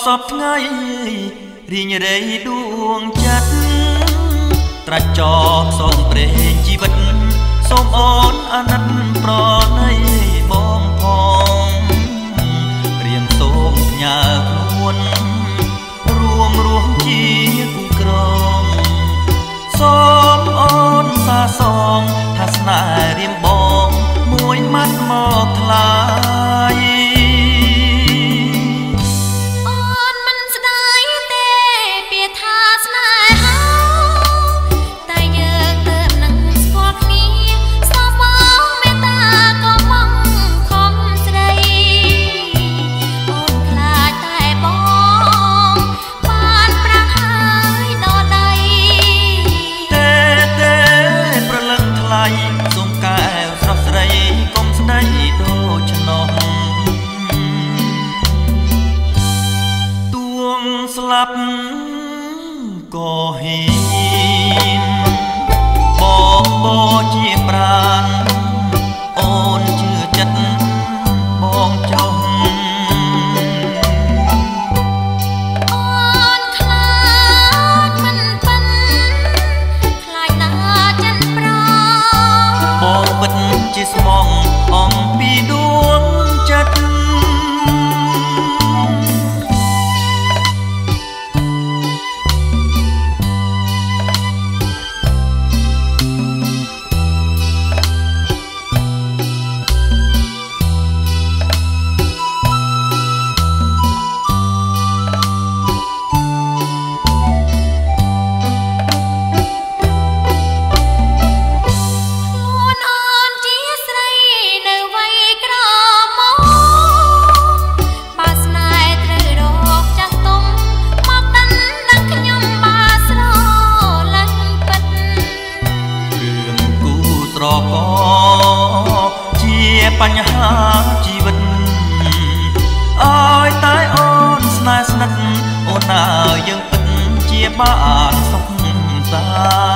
บไงรีញរៃដួងចិត្តត្រាច់ចបសងព្រេងជីវិតសូមអូនអាណិតប្រណីបងផងរៀងសូមផ្ញើខ្លួនរួមរស់ជាគូក្រងសូមអូនសាសងថាស្នេហ៍រៀមបងមួយម៉ាត់មកថ្លៃសូមកែវស្រស់ស្រីកុំស្ដីដូចនោះទួងស្លាប់ក៏ហ៊ានបងជាប្រាណអូនជឿចិត្តបងចុះជាស្មងអំពីដួងចិត្តបញ្ហាជីវិតឲ្យតែអូនស្នេហ៍ស្និទ្ធអូនអើយើងពិតជាបានសុខសា